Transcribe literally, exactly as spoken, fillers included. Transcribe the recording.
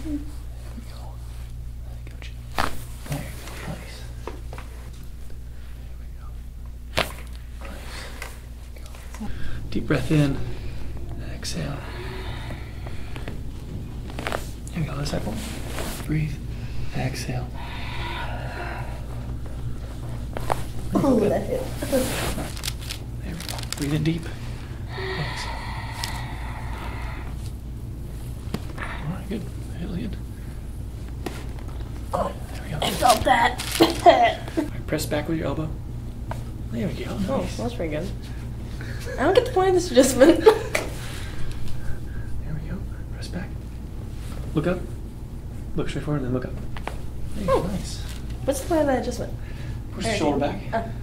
There we go. There you go. Nice. There we go. Nice. Deep breath in. Exhale. Here we go. This side. Breathe. Exhale. Oh, that hit. There we go. Breathe in deep. Exhale. All right, good. Really good. Oh, there we go. I felt that. All right, press back with your elbow. There we go. Nice. Oh, that's pretty good. I don't get the point of this adjustment. There we go. Press back. Look up. Look straight forward and then look up. There you go. Oh. Nice. What's the point of that adjustment? Push the shoulder back. Uh.